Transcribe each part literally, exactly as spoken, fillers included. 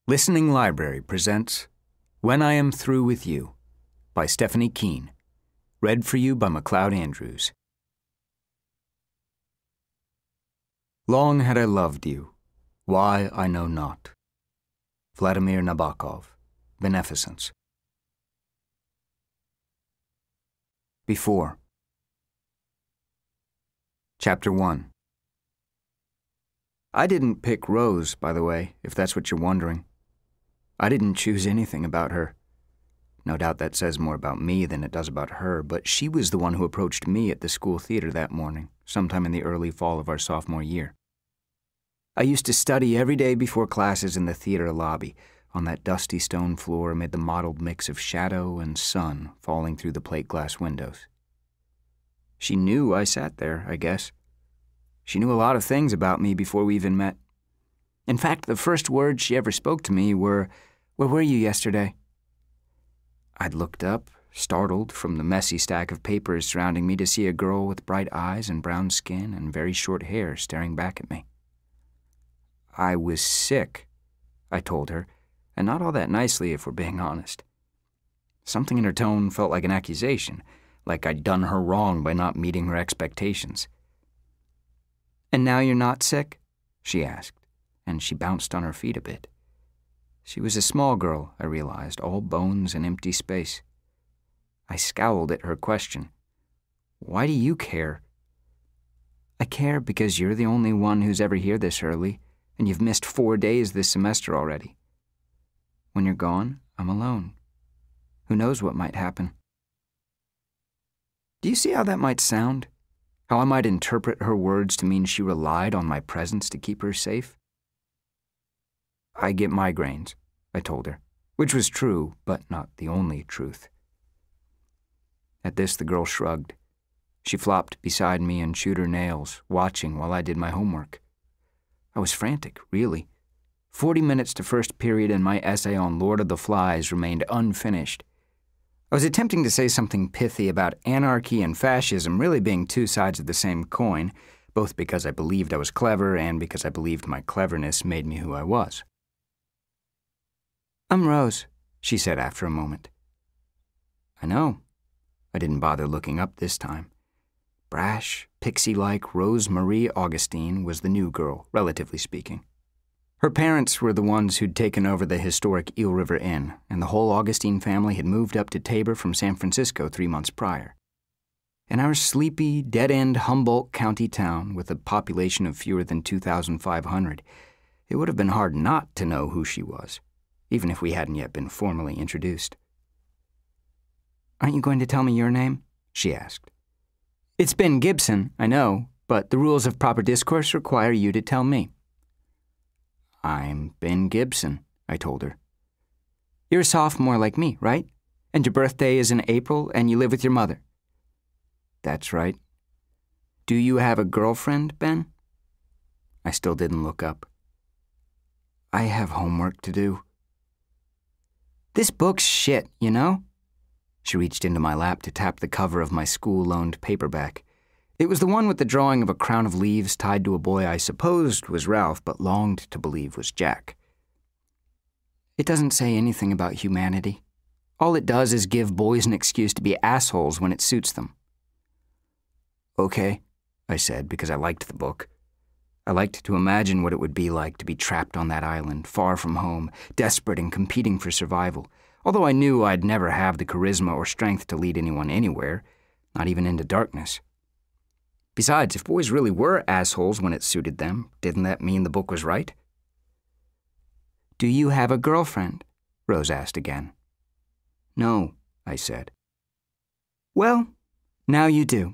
Listening Library presents When I Am Through With You by Stephanie Kuehn, read for you by MacLeod Andrews. Long had I loved you, why I know not. Vladimir Nabokov, Beneficence. Before. Chapter one. I didn't pick Rose, by the way, if that's what you're wondering. I didn't choose anything about her. No doubt that says more about me than it does about her, but she was the one who approached me at the school theater that morning, sometime in the early fall of our sophomore year. I used to study every day before classes in the theater lobby, on that dusty stone floor amid the mottled mix of shadow and sun falling through the plate glass windows. She knew I sat there, I guess. She knew a lot of things about me before we even met. In fact, the first words she ever spoke to me were, "Where were you yesterday?" I'd looked up, startled from the messy stack of papers surrounding me to see a girl with bright eyes and brown skin and very short hair staring back at me. I was sick, I told her, and not all that nicely if we're being honest. Something in her tone felt like an accusation, like I'd done her wrong by not meeting her expectations. "And now you're not sick?" she asked, and she bounced on her feet a bit. She was a small girl, I realized, all bones and empty space. I scowled at her question. "Why do you care?" "I care because you're the only one who's ever here this early, and you've missed four days this semester already. When you're gone, I'm alone. Who knows what might happen?" Do you see how that might sound? How I might interpret her words to mean she relied on my presence to keep her safe? "I get migraines," I told her, which was true, but not the only truth. At this, the girl shrugged. She flopped beside me and chewed her nails, watching while I did my homework. I was frantic, really. Forty minutes to first period and my essay on Lord of the Flies remained unfinished. I was attempting to say something pithy about anarchy and fascism really being two sides of the same coin, both because I believed I was clever and because I believed my cleverness made me who I was. "I'm Rose," she said after a moment. I know. I didn't bother looking up this time. Brash, pixie-like Rose Marie Augustine was the new girl, relatively speaking. Her parents were the ones who'd taken over the historic Eel River Inn, and the whole Augustine family had moved up to Tabor from San Francisco three months prior. In our sleepy, dead-end Humboldt County town with a population of fewer than two thousand five hundred, it would have been hard not to know who she was, even if we hadn't yet been formally introduced. "Aren't you going to tell me your name?" she asked. "It's Ben Gibson, I know, but the rules of proper discourse require you to tell me." "I'm Ben Gibson," I told her. "You're a sophomore like me, right? And your birthday is in April and you live with your mother." "That's right." "Do you have a girlfriend, Ben?" I still didn't look up. "I have homework to do." "This book's shit, you know?" She reached into my lap to tap the cover of my school-loaned paperback. It was the one with the drawing of a crown of leaves tied to a boy I supposed was Ralph but longed to believe was Jack. "It doesn't say anything about humanity. All it does is give boys an excuse to be assholes when it suits them." "Okay," I said, because I liked the book. I liked to imagine what it would be like to be trapped on that island, far from home, desperate and competing for survival, although I knew I'd never have the charisma or strength to lead anyone anywhere, not even into darkness. Besides, if boys really were assholes when it suited them, didn't that mean the book was right? "Do you have a girlfriend?" Rose asked again. "No," I said. "Well, now you do."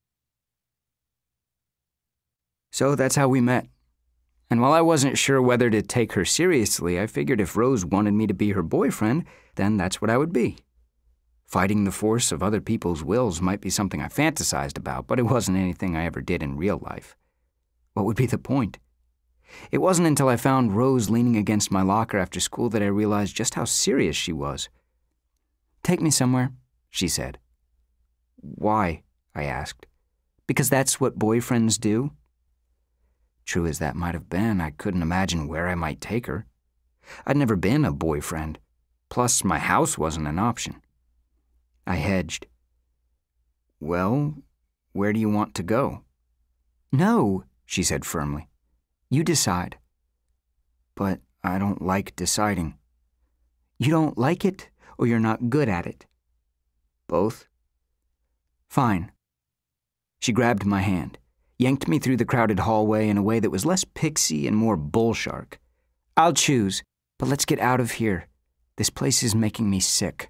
So that's how we met. And while I wasn't sure whether to take her seriously, I figured if Rose wanted me to be her boyfriend, then that's what I would be. Fighting the force of other people's wills might be something I fantasized about, but it wasn't anything I ever did in real life. What would be the point? It wasn't until I found Rose leaning against my locker after school that I realized just how serious she was. "Take me somewhere," she said. "Why?" I asked. "Because that's what boyfriends do." True as that might have been, I couldn't imagine where I might take her. I'd never been a boyfriend. Plus, my house wasn't an option. I hedged. Well, where do you want to go? No, she said firmly. You decide. But I don't like deciding. You don't like it, or you're not good at it? Both. Fine. She grabbed my hand, yanked me through the crowded hallway in a way that was less pixie and more bull shark. I'll choose, but let's get out of here. This place is making me sick.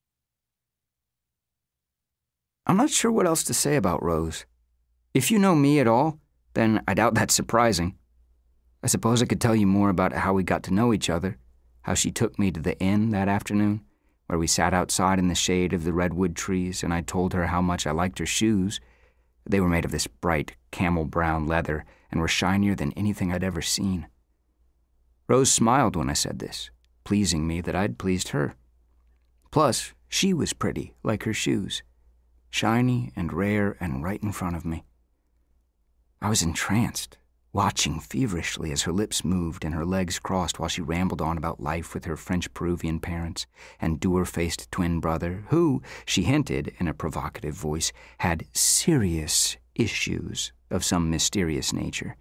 I'm not sure what else to say about Rose. If you know me at all, then I doubt that's surprising. I suppose I could tell you more about how we got to know each other, how she took me to the inn that afternoon, where we sat outside in the shade of the redwood trees, and I told her how much I liked her shoes. They were made of this bright camel brown leather and were shinier than anything I'd ever seen. Rose smiled when I said this, pleasing me that I'd pleased her. Plus, she was pretty, like her shoes, shiny and rare and right in front of me. I was entranced, watching feverishly as her lips moved and her legs crossed while she rambled on about life with her French-Peruvian parents and dour-faced twin brother, who, she hinted in a provocative voice, had serious issues of some mysterious nature.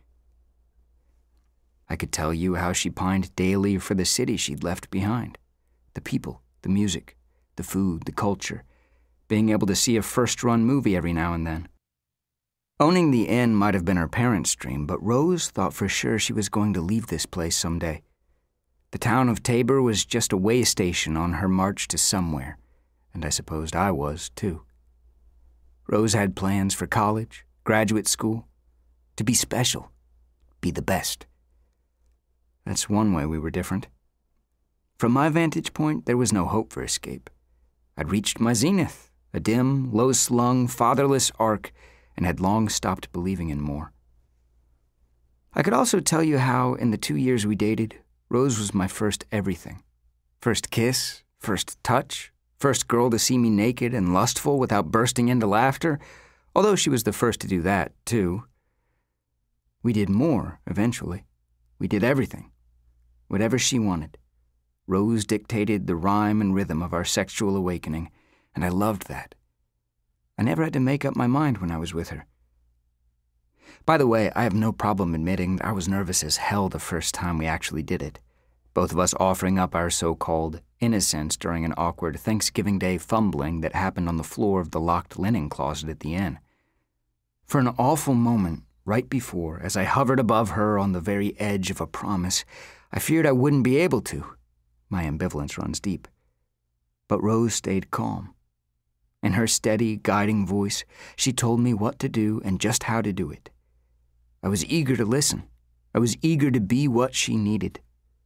I could tell you how she pined daily for the city she'd left behind, the people, the music, the food, the culture, being able to see a first-run movie every now and then. Owning the inn might have been her parents' dream, but Rose thought for sure she was going to leave this place someday. The town of Tabor was just a way station on her march to somewhere, and I supposed I was, too. Rose had plans for college, graduate school, to be special, be the best. That's one way we were different. From my vantage point, there was no hope for escape. I'd reached my zenith, a dim, low-slung, fatherless arc, and had long stopped believing in more. I could also tell you how, in the two years we dated, Rose was my first everything. First kiss, first touch, first girl to see me naked and lustful without bursting into laughter, although she was the first to do that, too. We did more, eventually. We did everything. Whatever she wanted. Rose dictated the rhyme and rhythm of our sexual awakening, and I loved that. I never had to make up my mind when I was with her. By the way, I have no problem admitting that I was nervous as hell the first time we actually did it, both of us offering up our so-called innocence during an awkward Thanksgiving Day fumbling that happened on the floor of the locked linen closet at the inn. For an awful moment, right before, as I hovered above her on the very edge of a promise, I feared I wouldn't be able to. My ambivalence runs deep. But Rose stayed calm. In her steady, guiding voice, she told me what to do and just how to do it. I was eager to listen. I was eager to be what she needed.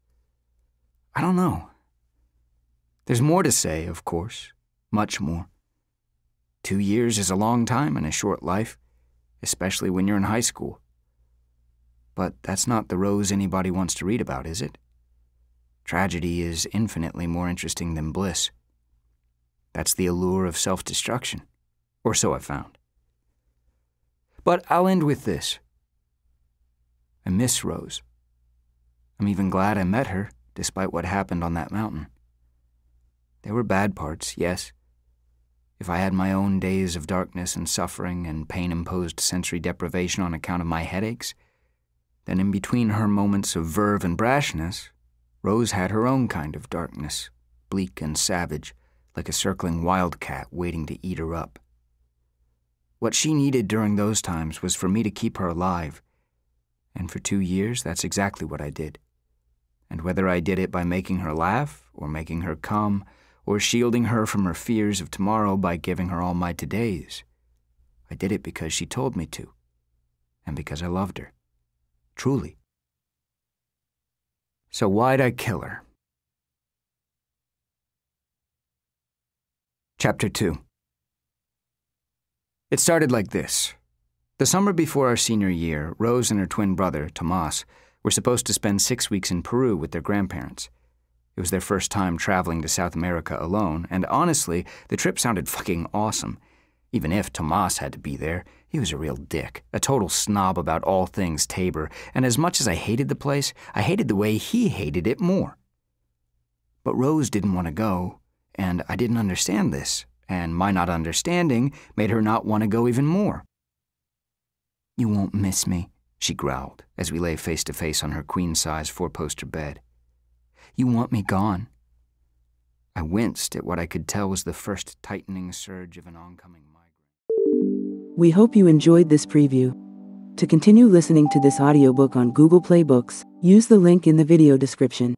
I don't know. There's more to say, of course, much more. Two years is a long time in a short life, especially when you're in high school. But that's not the Rose anybody wants to read about, is it? Tragedy is infinitely more interesting than bliss. That's the allure of self-destruction, or so I've found. But I'll end with this. I miss Rose. I'm even glad I met her, despite what happened on that mountain. There were bad parts, yes. If I had my own days of darkness and suffering and pain-imposed sensory deprivation on account of my headaches, then in between her moments of verve and brashness, Rose had her own kind of darkness, bleak and savage, like a circling wildcat waiting to eat her up. What she needed during those times was for me to keep her alive, and for two years that's exactly what I did. And whether I did it by making her laugh, or making her come, or shielding her from her fears of tomorrow by giving her all my todays, I did it because she told me to, and because I loved her. Truly. So why'd I kill her? Chapter two. It started like this. The summer before our senior year, Rose and her twin brother, Tomas, were supposed to spend six weeks in Peru with their grandparents. It was their first time traveling to South America alone, and honestly, the trip sounded fucking awesome. Even if Tomas had to be there, he was a real dick, a total snob about all things Tabor, and as much as I hated the place, I hated the way he hated it more. But Rose didn't want to go, and I didn't understand this, and my not understanding made her not want to go even more. "You won't miss me," she growled as we lay face to face on her queen-size four-poster bed. "You want me gone." I winced at what I could tell was the first tightening surge of an oncoming migraine. We hope you enjoyed this preview. To continue listening to this audiobook on Google Play Books, use the link in the video description.